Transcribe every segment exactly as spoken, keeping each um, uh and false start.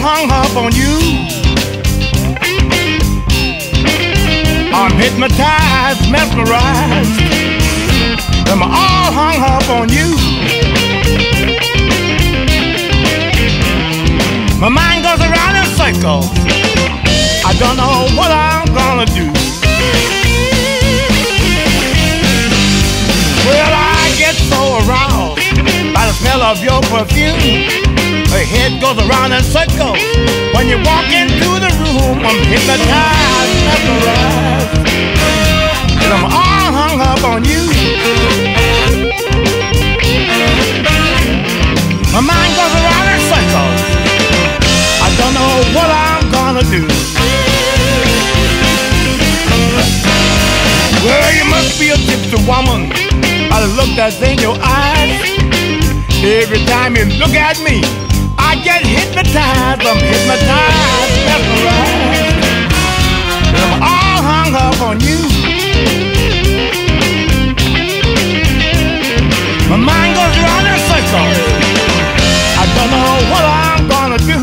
hung up on you. I'm hypnotized, mesmerized. I'm all hung up on you. My mind goes around in circles. I don't know what I'm gonna do. Well, I get so aroused by the smell of your perfume. My head goes around in circles. When you walk into the room, I'm hypnotized, mesmerized. And I'm all hung up on you. My mind goes around in circles. I don't know what I'm gonna do. Well, you must be a gypsy woman by the look that's in your eyes. Every time you look at me, I get hypnotized. I'm hypnotized, mesmerized. And I'm all hung up on you. My mind goes around in circles. I don't know what I'm gonna do.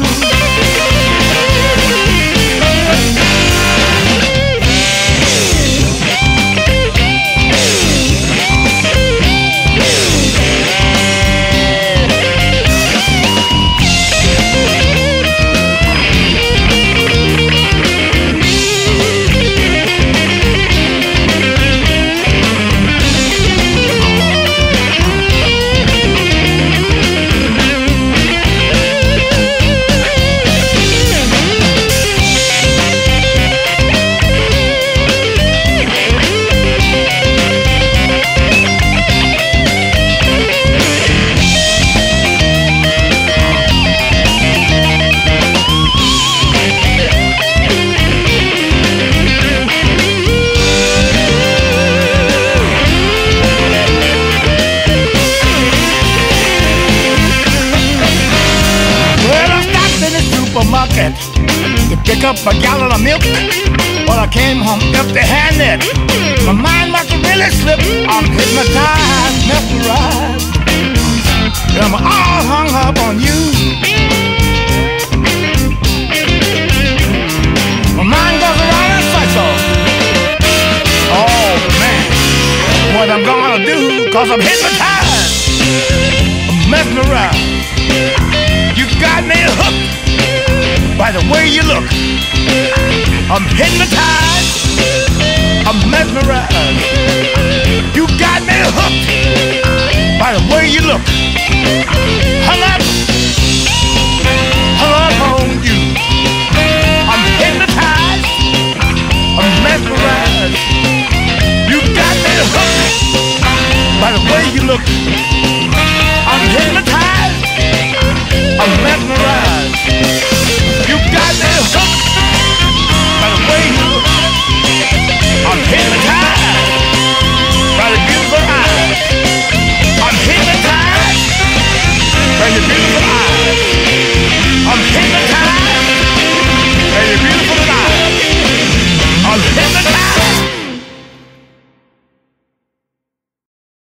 Supermarket to pick up a gallon of milk, but I came home empty-handed. My mind must have really slipped. I'm hypnotized, mesmerized. I'm all hung up on you. My mind goes around in circles. Oh man, what I'm gonna do? Cause I'm hypnotized, I'm mesmerized. You got me hooked by the way you look. I'm hypnotized, I'm mesmerized. You got me hooked by the way you look. Hung up